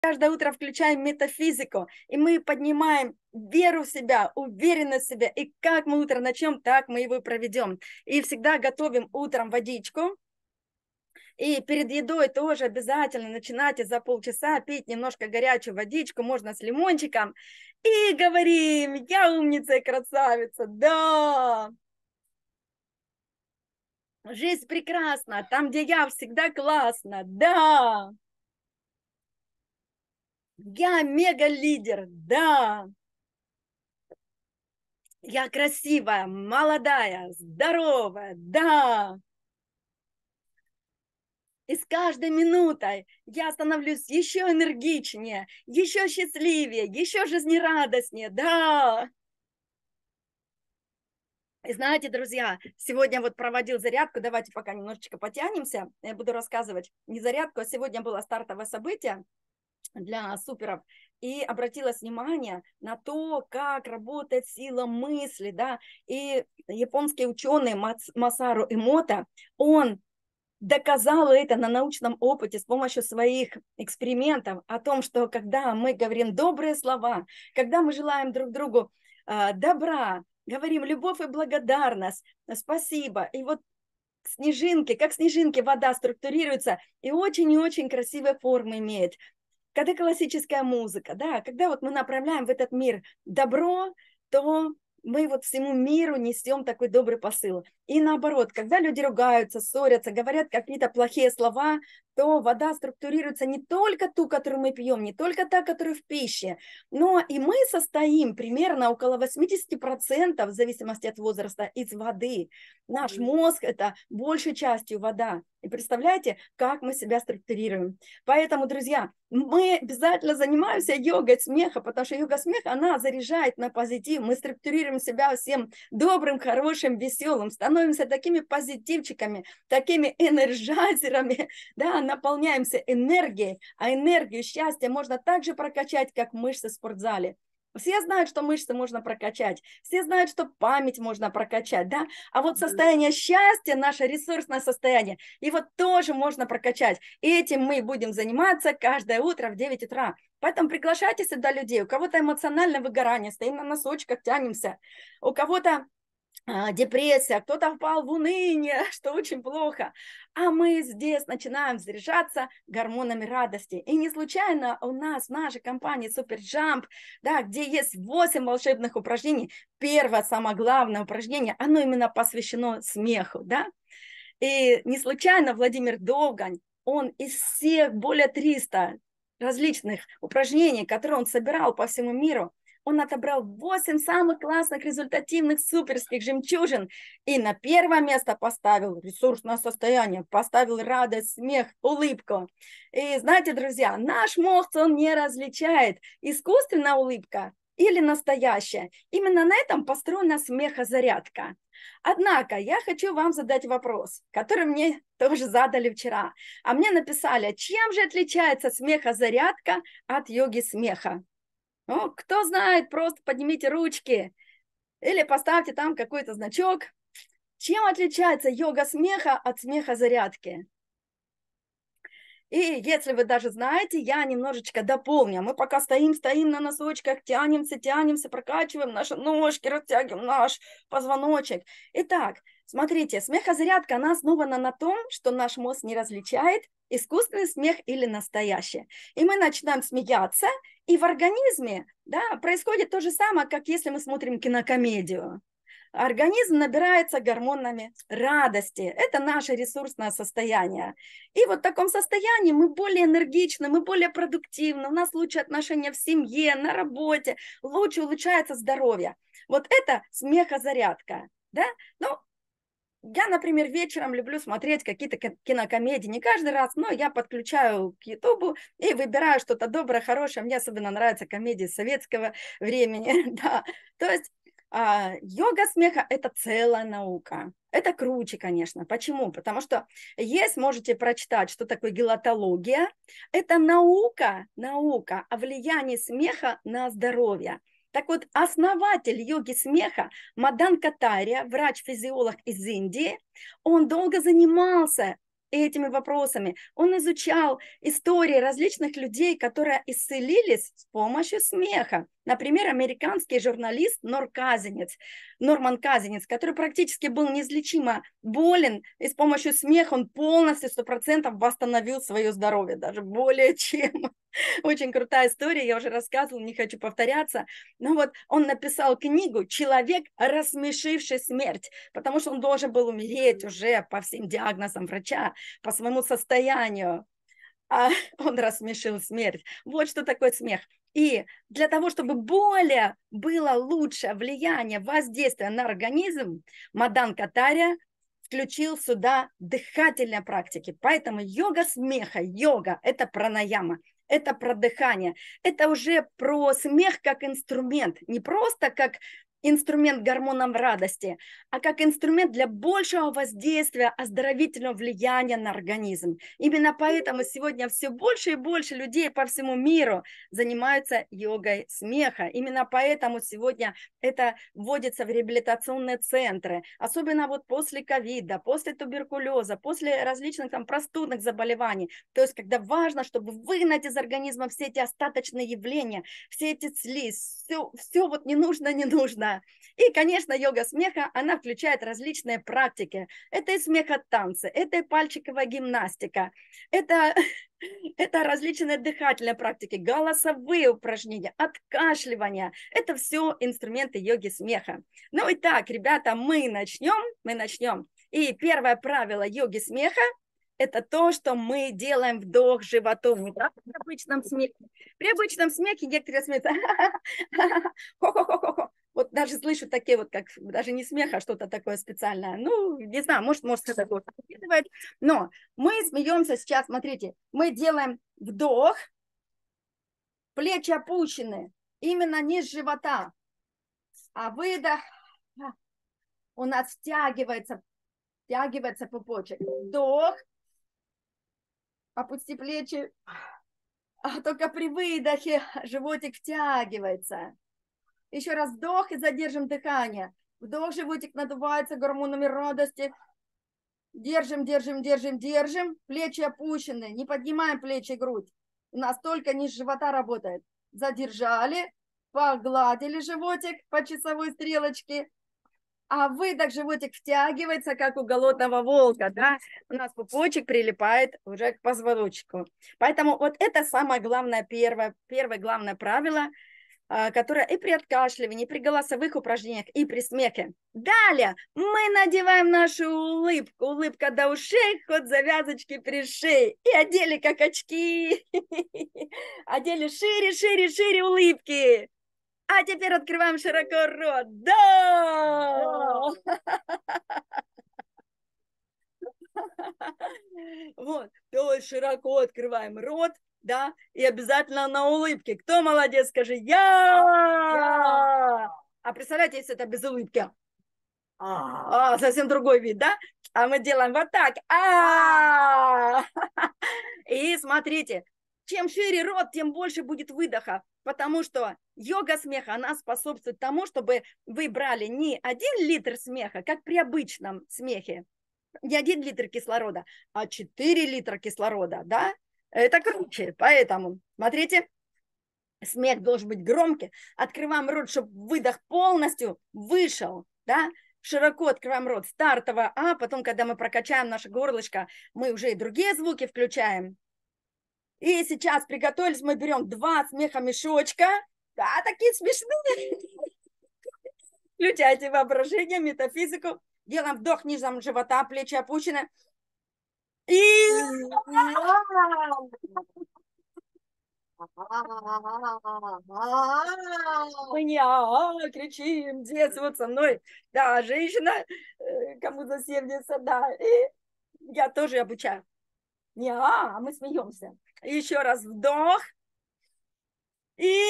каждое утро включаем метафизику, и мы поднимаем веру в себя, уверенность в себя. И как мы утро начнем, так мы его проведем. И всегда готовим утром водичку. И перед едой тоже обязательно начинайте за полчаса пить немножко горячую водичку, можно с лимончиком. И говорим: я умница и красавица, да! Жизнь прекрасна, там, где я, всегда классно, да! Я мега-лидер, да! Я красивая, молодая, здоровая, да! И с каждой минутой я становлюсь еще энергичнее, еще счастливее, еще жизнерадостнее, да! И знаете, друзья, сегодня вот проводил зарядку, давайте пока немножечко потянемся, я буду рассказывать не зарядку, а сегодня было стартовое событие для суперов, и обратилась внимание на то, как работает сила мысли, да, и японский ученый Масару Эмото, он доказал это на научном опыте с помощью своих экспериментов о том, что когда мы говорим добрые слова, когда мы желаем друг другу добра, говорим любовь и благодарность, спасибо, и вот снежинки, как снежинки вода структурируется и очень красивые формы имеет. Когда классическая музыка, да, когда вот мы направляем в этот мир добро, то мы вот всему миру несем такой добрый посыл. И наоборот, когда люди ругаются, ссорятся, говорят какие-то плохие слова, то вода структурируется не только ту, которую мы пьем, не только та, которая в пище, но и мы состоим примерно около 80%, в зависимости от возраста, из воды. Наш мозг – это большей частью вода. И представляете, как мы себя структурируем. Поэтому, друзья, мы обязательно занимаемся йогой смеха, потому что йога смеха, она заряжает на позитив. Мы структурируем себя всем добрым, хорошим, веселым, становимся такими позитивчиками, такими энерджайзерами, да, наполняемся энергией, а энергию счастья можно также прокачать, как мышцы в спортзале. Все знают, что мышцы можно прокачать, все знают, что память можно прокачать, да, а вот состояние счастья, наше ресурсное состояние, его тоже можно прокачать. И этим мы будем заниматься каждое утро в 9 утра. Поэтому приглашайте сюда людей, у кого-то эмоциональное выгорание, стоим на носочках, тянемся, у кого-то депрессия, кто-то впал в уныние, что очень плохо. А мы здесь начинаем заряжаться гормонами радости. И не случайно у нас в нашей компании Super Jump, да, где есть 8 волшебных упражнений, первое, самое главное упражнение, оно именно посвящено смеху, да. И не случайно Владимир Довгань, он из всех более 300 различных упражнений, которые он собирал по всему миру, он отобрал 8 самых классных, результативных, суперских жемчужин и на первое место поставил ресурсное состояние, поставил радость, смех, улыбку. И знаете, друзья, наш мозг, он не различает искусственная улыбка или настоящая. Именно на этом построена смехозарядка. Однако я хочу вам задать вопрос, который мне тоже задали вчера. А мне написали, чем же отличается смехозарядка от йоги смеха? Ну, кто знает, просто поднимите ручки или поставьте там какой-то значок. Чем отличается йога смеха от смеха зарядки? И если вы даже знаете, я немножечко дополню. Мы пока стоим на носочках, тянемся, прокачиваем наши ножки, растягиваем наш позвоночек. Итак, смотрите, смехозарядка, она основана на том, что наш мозг не различает искусственный смех или настоящий. И мы начинаем смеяться, и в организме, да, происходит то же самое, как если мы смотрим кинокомедию. Организм набирается гормонами радости. Это наше ресурсное состояние. И вот в таком состоянии мы более энергичны, мы более продуктивны, у нас лучше отношения в семье, на работе, лучше улучшается здоровье. Вот это смехозарядка. Да? Ну, я, например, вечером люблю смотреть какие-то кинокомедии. Не каждый раз, но я подключаю к Ютубу и выбираю что-то доброе, хорошее. Мне особенно нравятся комедии советского времени. Да. То есть йога смеха – это целая наука. Это круче, конечно. Почему? Потому что есть, можете прочитать, что такое гелатология. Это наука о влиянии смеха на здоровье. Так вот, основатель йоги смеха Мадан Катария, врач-физиолог из Индии, он долго занимался этими вопросами. Он изучал истории различных людей, которые исцелились с помощью смеха. Например, американский журналист Норман Казинец, который практически был неизлечимо болен, и с помощью смеха он полностью 100% восстановил свое здоровье, даже более чем. Очень крутая история, я уже рассказывала, не хочу повторяться. Но вот он написал книгу «Человек, рассмешивший смерть», потому что он должен был умереть уже по всем диагнозам врача, по своему состоянию. А он рассмешил смерть. Вот что такое смех. И для того, чтобы более было лучшее влияние, воздействие на организм, Мадан Катария включил сюда дыхательные практики. Поэтому йога смеха, йога – это пранаяма, это про дыхание, это уже про смех как инструмент, не просто как инструмент гормонов радости, а как инструмент для большего воздействия, оздоровительного влияния на организм. Именно поэтому сегодня все больше и больше людей по всему миру занимаются йогой смеха. Именно поэтому сегодня это вводится в реабилитационные центры, особенно вот после ковида, после туберкулеза, после различных там простудных заболеваний. То есть когда важно, чтобы выгнать из организма все эти остаточные явления, все эти слизь, все вот не нужно. И, конечно, йога смеха, она включает различные практики. Это и смехотанцы, это и пальчиковая гимнастика, это различные дыхательные практики, голосовые упражнения, откашливания. Это все инструменты йоги смеха. Ну и так, ребята, мы начнем. И первое правило йоги смеха – это то, что мы делаем вдох животом. Не как при обычном смехе. При обычном смехе некоторые смеются. Вот даже слышу такие вот, как даже не смех, а что-то такое специальное. Ну, не знаю, может это будет. Но мы смеемся сейчас, смотрите, мы делаем вдох, плечи опущены, именно низ живота. А выдох, у нас втягивается пупочек. Вдох, опусти плечи, а только при выдохе животик втягивается. Еще раз вдох и задержим дыхание. Вдох, животик надувается гормонами радости. Держим. Плечи опущены. Не поднимаем плечи и грудь. У нас только низ живота работает. Задержали. Погладили животик по часовой стрелочке. А выдох, животик втягивается, как у голодного волка. Да? У нас пупочек прилипает уже к позвоночнику. Поэтому вот это самое главное, первое главное правило, которая и при откашливании, и при голосовых упражнениях, и при смехе. Далее мы надеваем нашу улыбку. Улыбка до ушей, ход завязочки при шее. И одели как очки. Одели шире улыбки. А теперь открываем широко рот. Да! Вот, то есть широко открываем рот, да, и обязательно на улыбке. Кто молодец, скажи я. А представляете, если это без улыбки? Совсем другой вид, да? А мы делаем вот так. И смотрите, чем шире рот, тем больше будет выдоха, потому что йога смеха, она способствует тому, чтобы вы брали не 1 литр смеха, как при обычном смехе, не 1 литр кислорода, а 4 литра кислорода, да? Это круче, поэтому, смотрите, смех должен быть громкий, открываем рот, чтобы выдох полностью вышел, да? Широко открываем рот, стартово, а потом, когда мы прокачаем наше горлышко, мы уже и другие звуки включаем. И сейчас приготовились, мы берем 2 смехомешочка, да, такие смешные. Включайте воображение, метафизику. Делаем вдох низом живота, плечи опущены. И... Мы не кричим, дети вот со мной. Да, женщина, кому за 70, да. И я тоже обучаю. Не а мы смеемся. Еще раз вдох. И...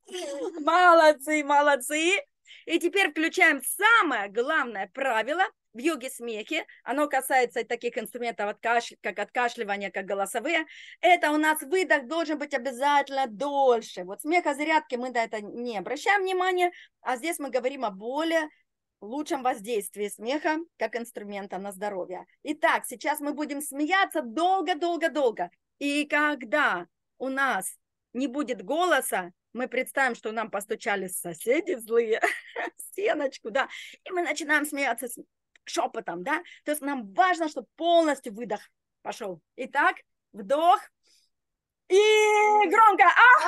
Молодцы. И теперь включаем самое главное правило в йоге-смехе, оно касается таких инструментов, как откашливание, как голосовые, это у нас выдох должен быть обязательно дольше. Вот смехозарядки мы на это не обращаем внимания, а здесь мы говорим о более лучшем воздействии смеха как инструмента на здоровье. Итак, сейчас мы будем смеяться долго-долго-долго. И когда у нас не будет голоса, мы представим, что нам постучали соседи злые в стеночку, да, и мы начинаем смеяться шепотом, да, то есть нам важно, чтобы полностью выдох пошел. Итак, вдох и громко.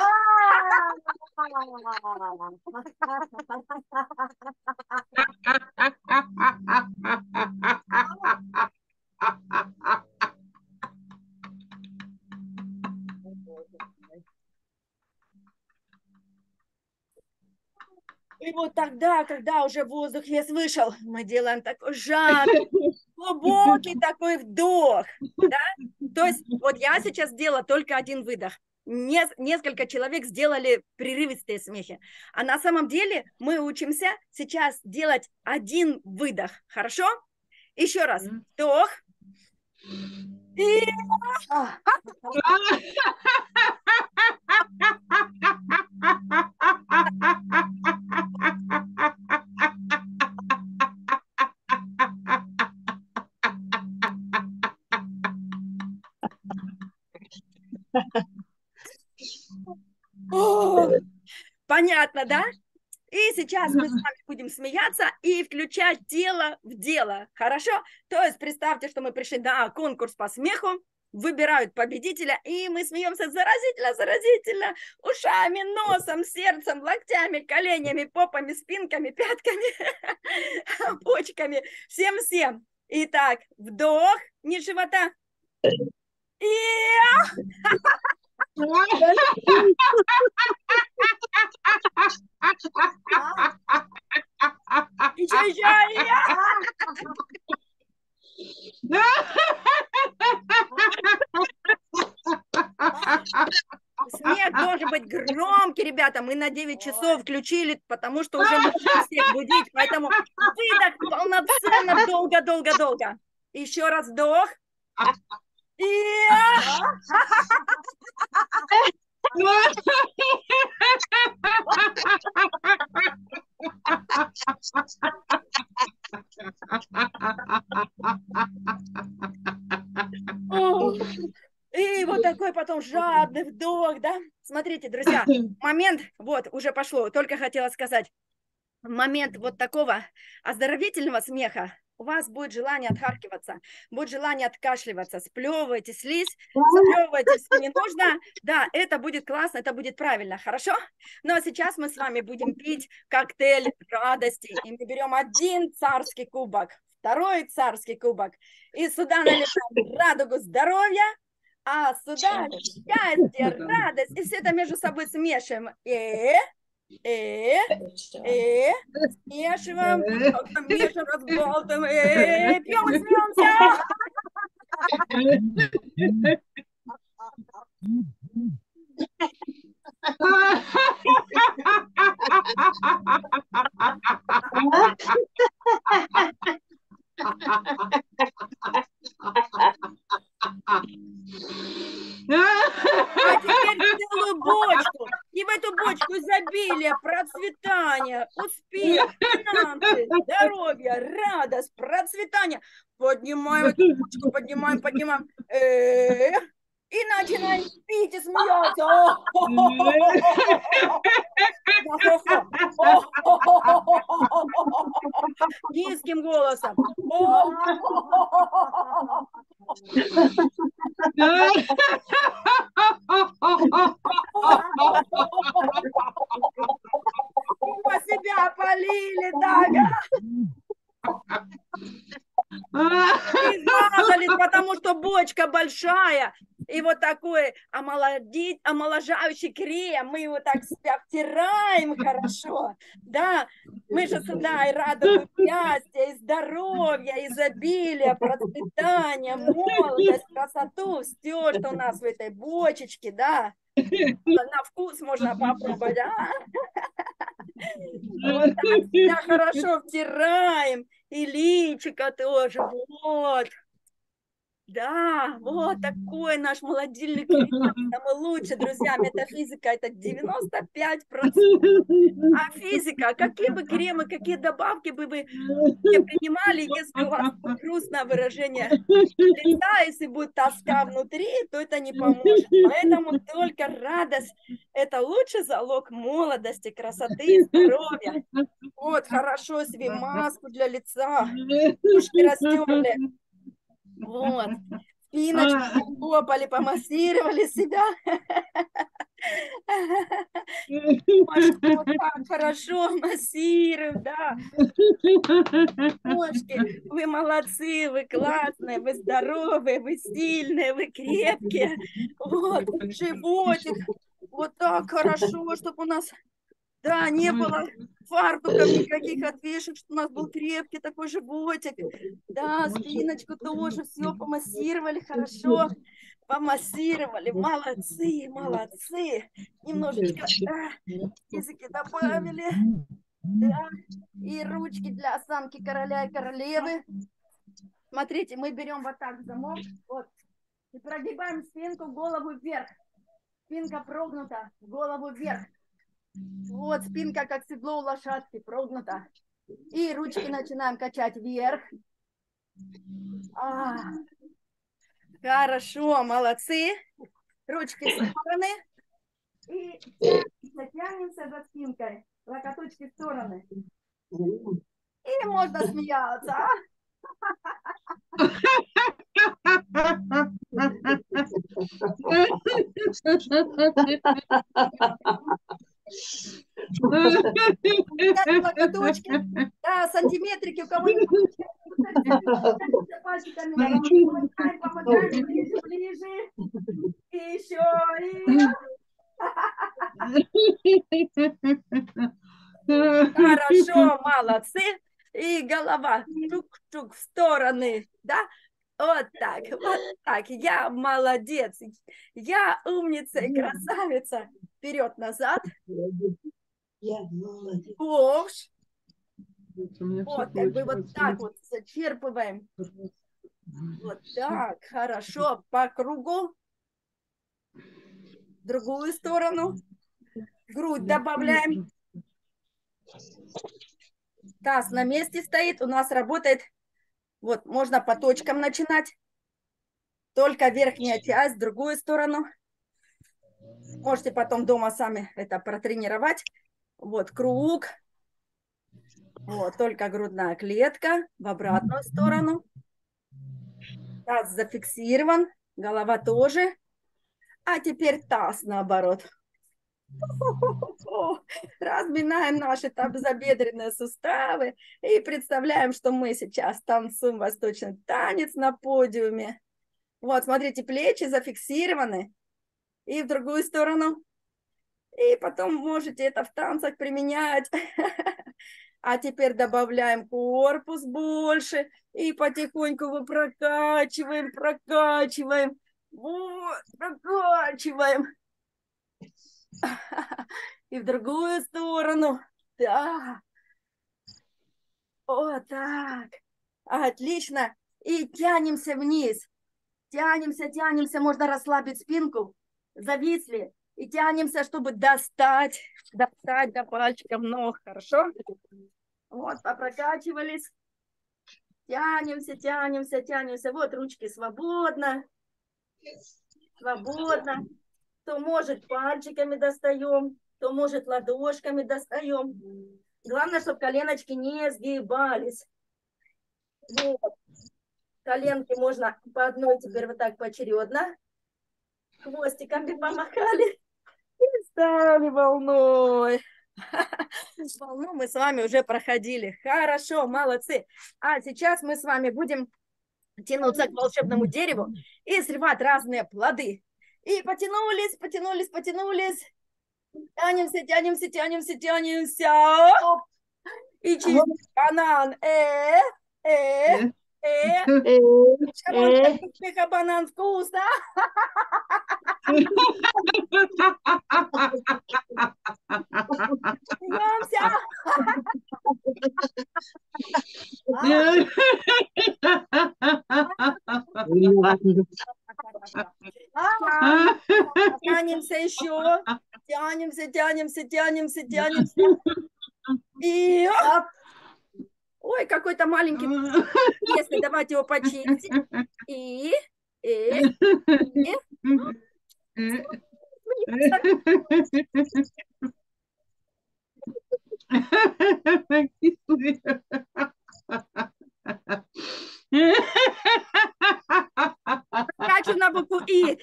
И вот тогда, когда уже воздух весь вышел, мы делаем такой жаркий, глубокий такой вдох, да? То есть вот я сейчас сделала только один выдох. Несколько человек сделали прерывистые смехи. А на самом деле мы учимся сейчас делать один выдох. Хорошо? Еще раз. Вдох. И... Понятно, да? И сейчас мы с вами будем смеяться и включать тело в дело. Хорошо? То есть представьте, что мы пришли на конкурс по смеху, выбирают победителя, и мы смеемся заразительно, ушами, носом, сердцем, локтями, коленями, попами, спинками, пятками, почками, всем-всем. Итак, вдох, низ живота. И... Еще. Смех должен быть громкий, ребята. Мы на 9 часов включили, потому что уже можем всех будить. Поэтому выдох полноценно, долго. Еще раз вдох. И... И вот такой потом жадный вдох, да? Смотрите, друзья, момент, вот, уже пошло, только хотела сказать, момент вот такого оздоровительного смеха, у вас будет желание отхаркиваться, будет желание откашливаться, сплевывайте слизь, сплевывайте, если не нужно, да, это будет классно, это будет правильно, хорошо? Ну а сейчас мы с вами будем пить коктейль радости, и мы берем один царский кубок, второй царский кубок, и сюда наливаем радугу здоровья, а сюда счастье, радость, и все это между собой смешиваем. Смешиваем, мешаем, разбалтываем, пьем и смеемся. А теперь целую бочку. И в эту бочку изобилие, процветание, успех, финансы, здоровье, радость, процветание. Поднимаем эту бочку, поднимаем. И начинаем пить и смеяться. Низким голосом. По себя полили, так. Измазались, потому что бочка большая. И вот такой омоложающий крем, мы его так себя втираем хорошо, да, мы же сюда и радуем счастья, и здоровья, изобилия, процветания, молодость, красоту, все, что у нас в этой бочечке, да, на вкус можно попробовать, Вот так себя хорошо втираем, И личико тоже, вот. Да, вот такой наш молодильный крем, самый лучший, друзья. Метафизика это 95%. А физика, какие бы кремы, какие добавки бы вы не принимали, если у вас будет грустное выражение лица, если будет тоска внутри, то это не поможет. Поэтому только радость – это лучший залог молодости, красоты, здоровья. Вот, хорошо себе маску для лица, ушки растерли. Вот, спиночку похлопали, помассировали себя. Вот так хорошо массируем, да. Ножки, вы молодцы, вы классные, вы здоровые, вы сильные, вы крепкие. Вот, животик, вот так хорошо, чтобы у нас, да, не было фартуков никаких от вешек, чтобы у нас был крепкий такой животик. Да, спиночку тоже все помассировали хорошо. Помассировали, молодцы, молодцы. Немножечко, да, языки добавили. Да, и ручки для осанки короля и королевы. Смотрите, мы берем вот так замок, вот, и прогибаем спинку, голову вверх. Спинка прогнута, голову вверх. Вот, спинка как седло у лошадки, прогнута. И ручки начинаем качать вверх. Хорошо, молодцы. Ручки в стороны. И тянемся за спинкой. Локоточки в стороны. И можно смеяться. Локоточки. Да, сантиметрики у кого-нибудь. Пальчиками. Помогаем, ближе, ближе. И еще. Хорошо, молодцы. И голова чук-чук в стороны, да? Вот так, вот так. Я молодец. Я умница и красавица. Вперед-назад. Я молодец. Ковш. Вот, как бы вот так вот зачерпываем. Вот так, хорошо. По кругу. В другую сторону. Грудь добавляем. Таз на месте стоит. У нас работает. Вот, можно по точкам начинать. Только верхняя часть, в другую сторону. Можете потом дома сами это протренировать. Вот, круг. Вот, только грудная клетка в обратную сторону. Таз зафиксирован, голова тоже. А теперь таз наоборот. Разминаем наши тазобедренные суставы и представляем, что мы сейчас танцуем восточный танец на подиуме. Вот, смотрите, плечи зафиксированы. И в другую сторону. И потом можете это в танцах применять. А теперь добавляем корпус больше. И потихоньку вы прокачиваем, прокачиваем. Вот, прокачиваем. И в другую сторону. Да. Вот так. Отлично. И тянемся вниз. Тянемся, тянемся. Можно расслабить спинку. Зависли. И тянемся, чтобы достать до пальчиков ног. Хорошо? Вот, попрокачивались. Тянемся, тянемся, тянемся. Вот ручки свободно. Свободно. Кто может, пальчиками достаем. Кто может, ладошками достаем. Главное, чтобы коленочки не сгибались. Вот. Коленки можно по одной теперь вот так поочередно. Хвостиками помахали. И стали волной. Волну мы с вами уже проходили. Хорошо, молодцы. А сейчас мы с вами будем тянуться к волшебному дереву и срывать разные плоды. И потянулись, потянулись, потянулись. Тянемся, тянемся, тянемся, тянемся. И через банан. Шаронка, банан вкусно. Смеемся. Тянемся еще. Тянемся, тянемся, тянемся, тянемся. И... Ой, какой-то маленький. Если давайте его почистить. И... Скачу на букву И.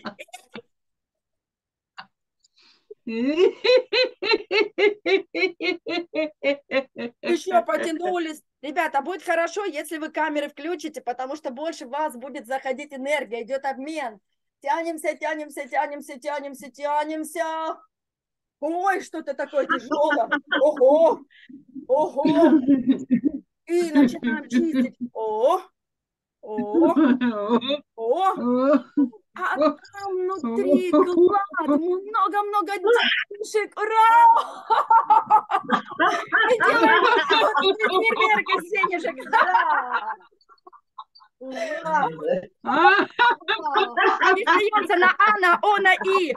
Еще потянулись. Ребята, будет хорошо, если вы камеры включите, потому что больше в вас будет заходить энергия, идет обмен. Тянемся, тянемся, тянемся, тянемся, тянемся. Ой, что-то такое тяжелое. Ого, ого. И начинаем чистить. О, а там внутри клад, много-много денежек. Ура! И делаем фейерверк из денежек. Ура! И смеемся на А, на О, на И.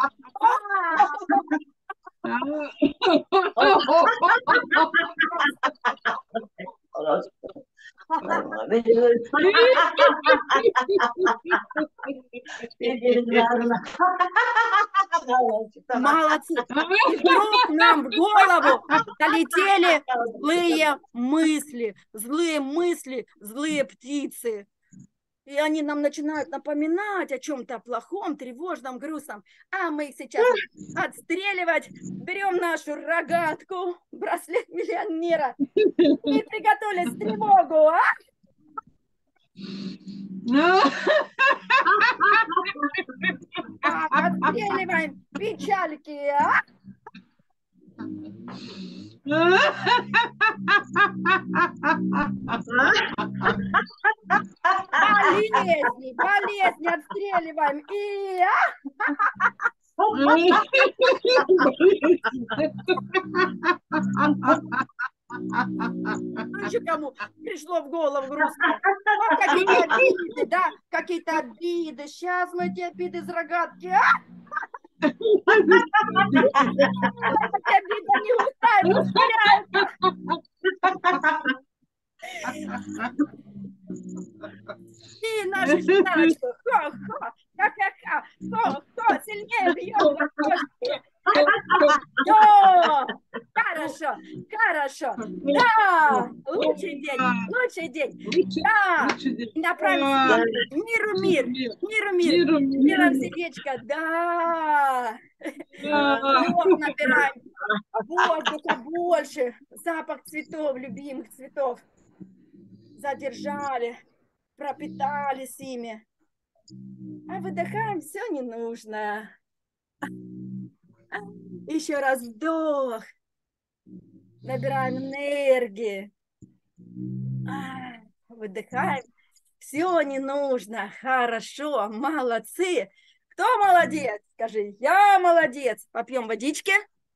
Молодцы. И вдруг нам в голову долетели злые мысли, злые птицы. И они нам начинают напоминать о чем-то плохом, тревожном, грустном. А мы их сейчас отстреливать. Берем нашу рогатку, браслет миллионера. И приготовились к тревогу. Отстреливаем печальки. Болезни отстреливаем. И... Еще кому пришло в голову грустно? Какие-то обиды, да? Какие-то обиды. Сейчас мы эти обиды из рогатки. Обиды не устают, и наша жена, ха-ха-ха, хо-хо, сильнее бьем. Хорошо, хорошо. Да, лучший день. Да, направим миру. Миром сердечко, да. Вот набираем воздуха больше. Запах цветов, любимых цветов. Задержали, пропитались ими. А выдыхаем, все не нужно. Еще раз вдох. Набираем энергии. Выдыхаем. Все не нужно. Хорошо, молодцы. Кто молодец? Скажи, я молодец. Попьем водички.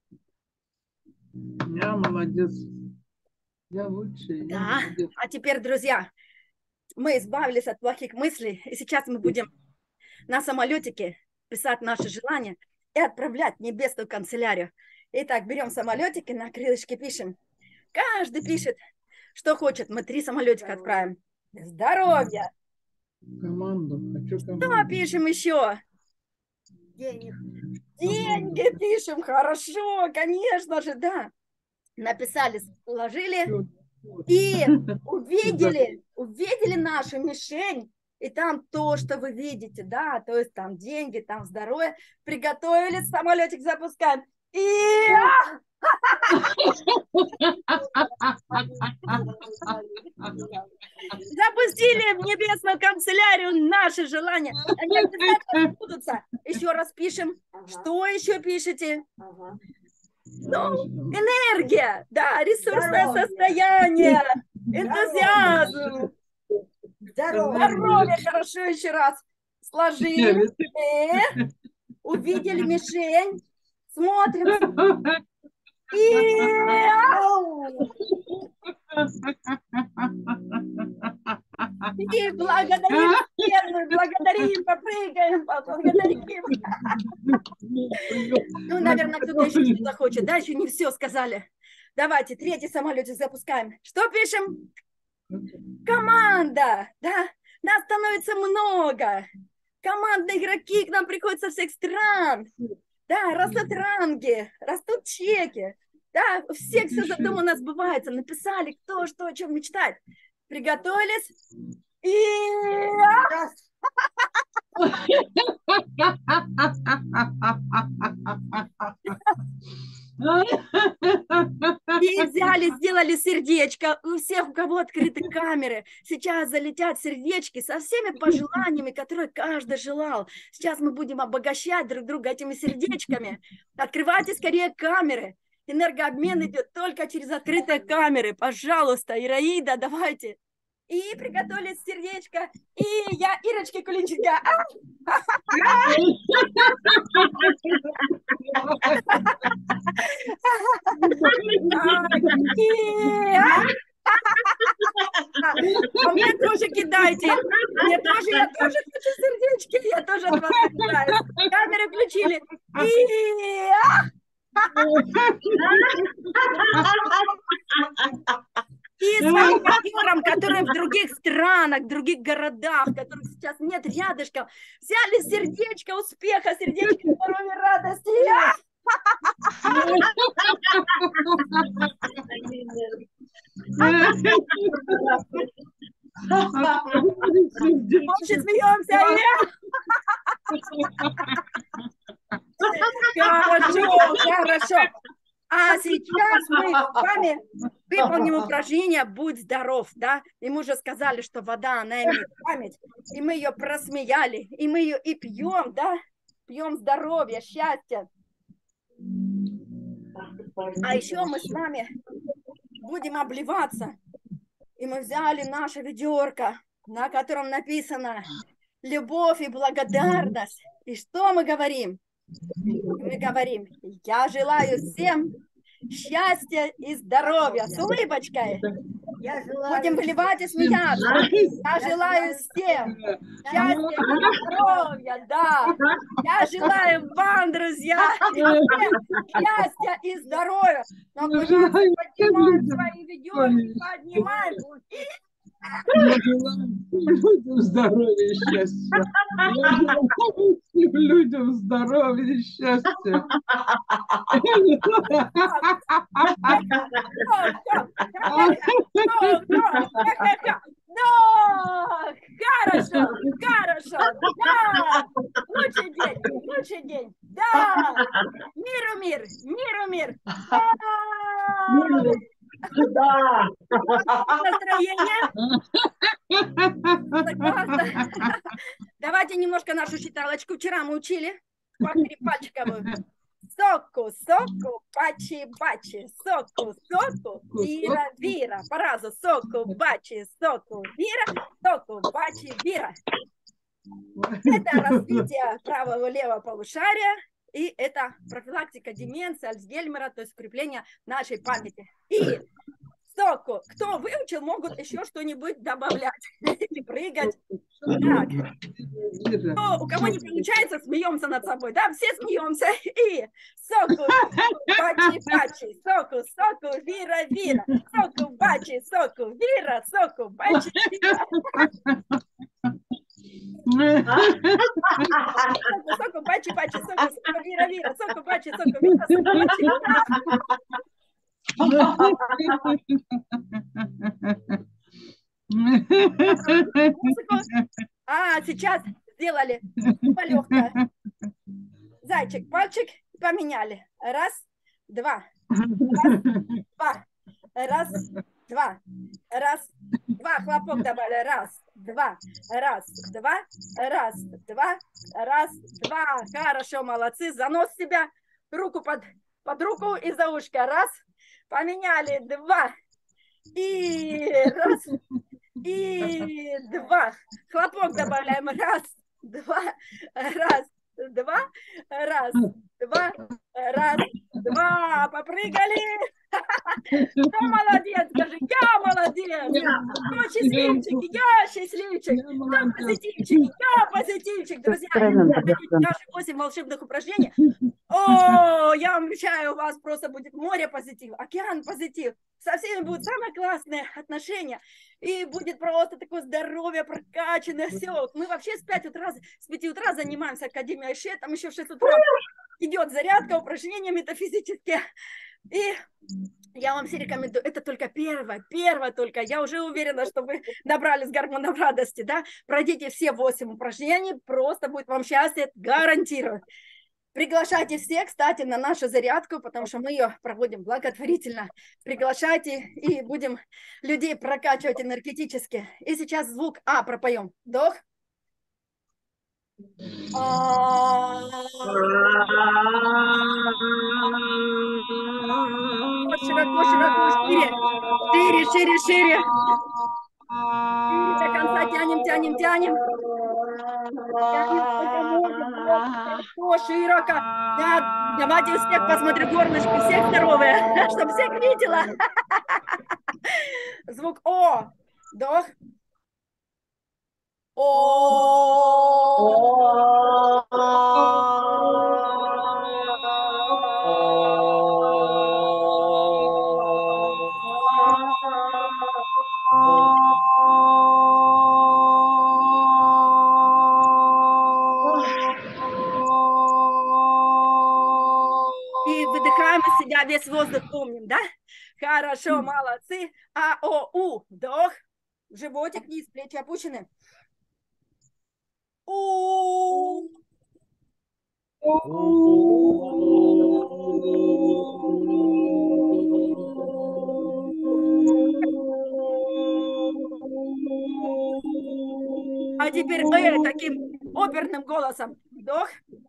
Я молодец. Я лучший. Да. А теперь, друзья, мы избавились от плохих мыслей. И сейчас мы будем на самолетике писать наши желания и отправлять в небесную канцелярию. Итак, берем самолетики, на крылышке пишем. Каждый пишет, что хочет. Мы 3 самолетика отправим. Здоровья. Команду. Хочу команду. Что пишем еще? Деньги пишем. Хорошо, конечно же, да. Написали, сложили и увидели нашу мишень. И там то, что вы видите, да, то есть там деньги, там здоровье. Приготовились, самолетик запускаем. И... Запустили в небесную канцелярию наши желания. Они обязательно сбудутся. Еще раз пишем. Что еще пишете? Ну, энергия, да, ресурсное состояние, энтузиазм. Здоровье, хорошо, еще раз. Сложили. Увидели мишень. Смотрим. И... И благодарим Вселенную, благодарим, попрыгаем, поблагодарим. Ну, наверное, кто-то еще что захочет, да? Еще не все сказали. Давайте, третий самолетик запускаем. Что пишем? Команда, да? Нас становится много. Командные игроки к нам приходят со всех стран. Да, растут ранги, растут чеки. Да, у всех все задумано сбывается. Написали, кто что, о чем мечтает. Приготовились. И... И взяли, сделали сердечко. У всех, у кого открыты камеры, сейчас залетят сердечки со всеми пожеланиями, которые каждый желал. Сейчас мы будем обогащать друг друга этими сердечками. Открывайте скорее камеры. Энергообмен идет только через открытые камеры. Пожалуйста, Ираида, давайте. И приготовили сердечко. И я, Ирочки Кулинченко. А мне тоже кидайте. Я тоже хочу сердечки. Я тоже от вас кидаю. Камеры включили. И своим партнерам, которые в других странах, в других городах, которых сейчас нет рядышком, взяли сердечко успеха, сердечко здоровья, радости. Больше смеемся. Хорошо. А сейчас мы с вами выполним упражнение «Будь здоров», да? И мы уже сказали, что вода, она имеет память, и мы ее просмеяли, и мы ее и пьем, да? Пьем здоровье, счастье. А еще мы с вами будем обливаться. И мы взяли наше ведерко, на котором написано «Любовь и благодарность». И что мы говорим? Мы говорим: я желаю всем счастья и здоровья. С улыбочкой. Будем выливать и смеяться. Я желаю всем счастья и здоровья. Да. Я желаю вам, друзья, счастья и здоровья. Но, пожалуйста, поднимаем свои ведерки, поднимаем. Я желаю людям здоровья и счастья. Я желаю всем людям здоровья и счастья. Да, хорошо, да, лучший день, да, миру мир, да. Настроение? Давайте немножко нашу считалочку. Вчера мы учили пальчиковую. Соку, бачи, соку, вира. По разу. Соку, бачи, вира, соку, бачи, вира. Это развитие правого и левого полушария. И это профилактика деменции, Альцгеймера, то есть укрепление нашей памяти. И соку, кто выучил, могут еще что-нибудь добавлять или прыгать. Так. У кого не получается, смеемся над собой. Да, все смеемся. И соку, бачи, соку, вира, соку, бачи, вира, соку, бачи, вира. Соку, бачи, соку, вира, соку, бачи, вира, А, сейчас сделали полегкое. Зайчик, пальчик поменяли. Раз, два. Раз, два. Раз, два. Хлопок добавили. Раз, два. Хорошо, молодцы. Занос себя. Руку под руку и за ушко. Раз. Поменяли. Два. И раз. И два. Хлопок добавляем. Раз, два. Попрыгали. Кто молодец, скажи, я молодец. Кто счастливчик, я счастливчик. Я Кто молодец. позитивчик, я позитивчик. Друзья, Правильно, наши 8 волшебных упражнений. О, я вам обещаю, у вас просто будет море позитива, океан позитив. Со всеми будут самые классные отношения. И будет просто такое здоровье прокачанное. Все. Вот мы вообще с 5 утра занимаемся Академией Айше. Там еще в 6 утра идет зарядка, упражнения метафизические. И я вам все рекомендую. Это только первое только. Я уже уверена, что вы набрались гормонов радости, да? Пройдите все 8 упражнений, просто будет вам счастье, гарантирую. Приглашайте всех, кстати, на нашу зарядку, потому что мы ее проводим благотворительно. Приглашайте и будем людей прокачивать энергетически. И сейчас звук А пропоем. Вдох. Широко, широко, шире. Шире, шире, шире. И до конца тянем, тянем, тянем. Тянем сколько можем. Широко, широко. Да, давайте у всех посмотрю горлышки, всех здоровые, чтобы всех видела. Звук О. Вдох. И выдыхаем из себя весь воздух, помним, да? Хорошо, молодцы. А-о-у. Вдох. Животик вниз, плечи опущены. У. А теперь таким оперным голосом. Вдох.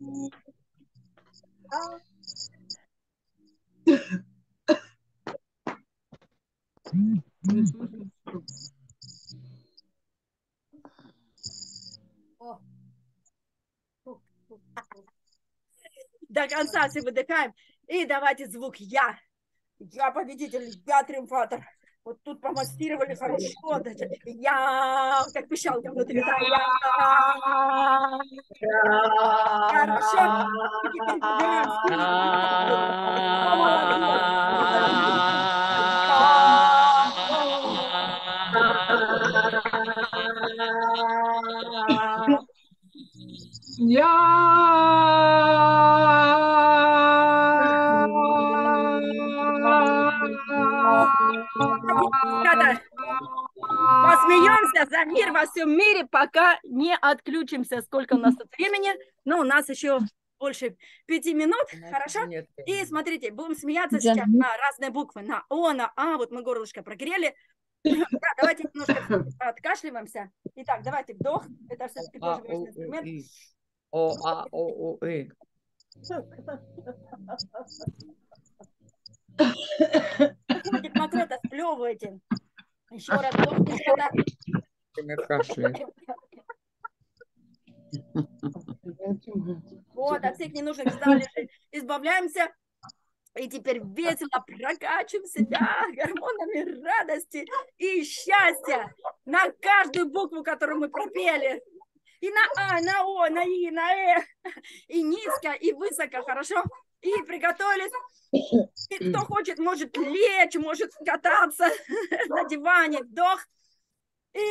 До конца все выдыхаем. И давайте звук Я. Я победитель, я триумфатор. Вот тут помассировали хорошо. Даже. Я, как пищалка внутри. Да, я. Хорошо. И теперь выбираем Посмеемся за мир во всем мире, пока не отключимся. Сколько у нас тут времени? Ну, у нас еще больше 5 минут, хорошо? И смотрите, будем смеяться сейчас на разные буквы. На О, на А, вот мы горлышко прогрели. Да, давайте немножко откашливаемся. Итак, давайте вдох. Это все-таки тоже важный инструмент. О, А, О, О, И. Хватит макрета, сплевывайте. Еще раз вдох, вот, от всех ненужных залежей избавляемся. И теперь весело прокачиваем себя гормонами радости и счастья на каждую букву, которую мы пропели. И на А, на О, на И, на Э. И низко, и высоко, хорошо? И приготовились. И кто хочет, может лечь, может кататься на диване. Вдох. И...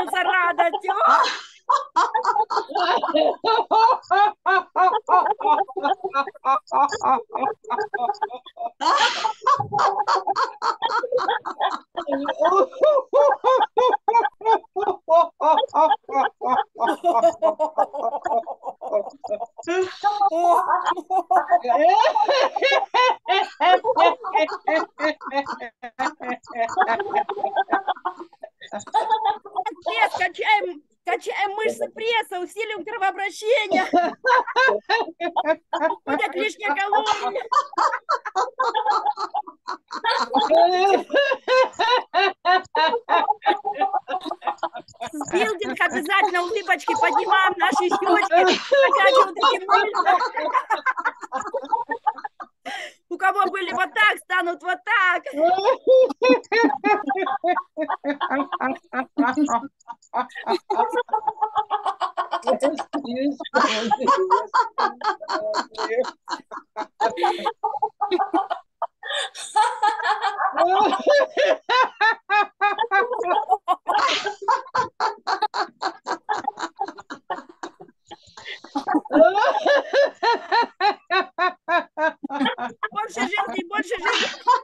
светился радостью. Пресс, качаем мышцы пресса, усилим кровообращение. Будет лишняя калория. Билдинг обязательно, улыбочки, поднимаем наши щечки, накачиваем эти мышцы. У кого были вот так, станут вот так. Больше жизни, больше жизни.